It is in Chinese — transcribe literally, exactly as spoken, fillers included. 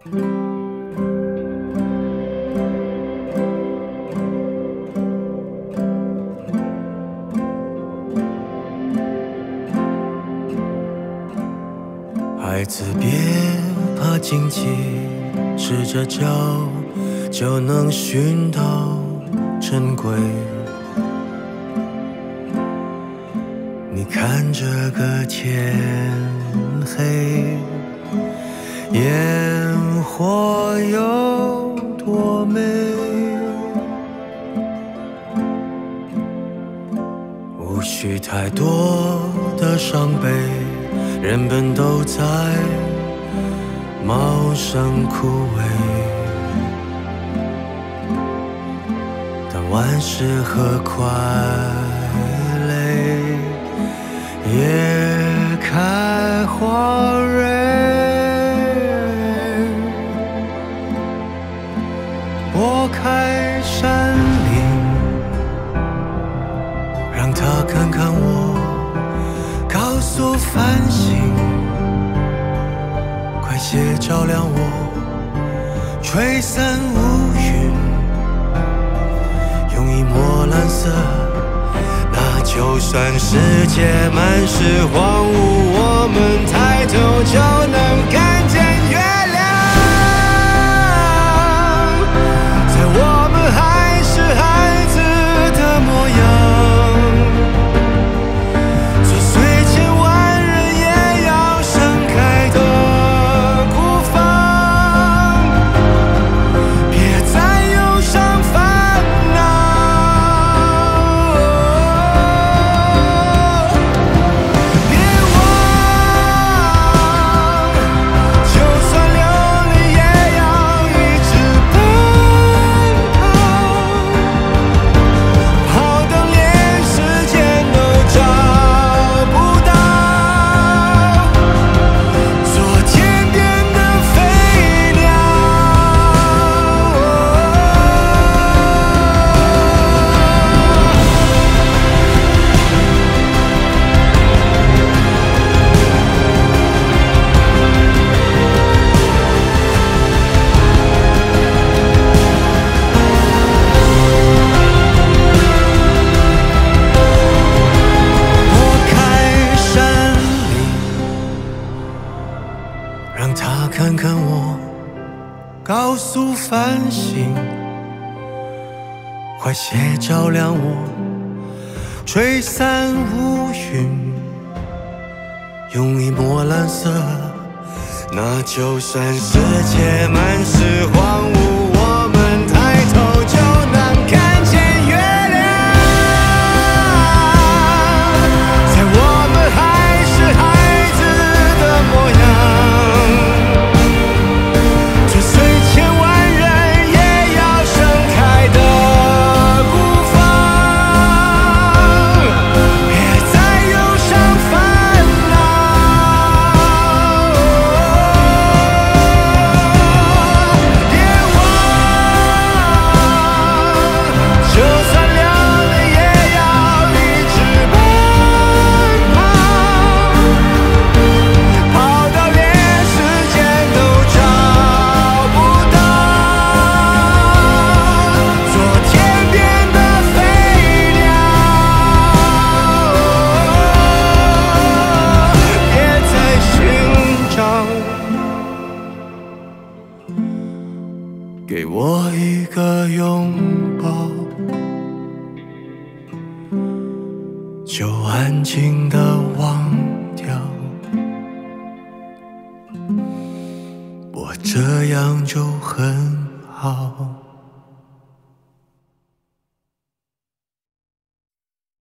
孩子别怕荆棘，赤着脚就能寻到珍贵。你看这个天黑，烟火有多美，无需太多的伤悲，人本都在茂盛枯萎，但万事何快累，也开花蕊。拨开山岭，让他看看我，告诉繁星，快些照亮我，吹散乌云，用一抹蓝色，那就算世界满是荒芜，我们抬头就能看见月亮。在我们还是孩子的模样，做虽千万人也要盛开的孤芳，别再忧伤烦恼，别忘，就算流泪也要一直奔跑，跑到连时间都找不到，做天边的飞鸟。拨开山岭，让他看看我，告诉繁星，快些照亮我，吹散乌云，用一抹蓝色，那就算世界满是荒芜，我们抬头就能看见月亮。在我们还是孩子的模样，追随千万人也要盛开的孤芳，别再忧伤烦恼，别忘，就算流泪也要一直奔跑，跑到连时间都找不到，做天边的飞鸟，别再寻找，给我一个拥抱，就安静地忘掉，我这样就很好。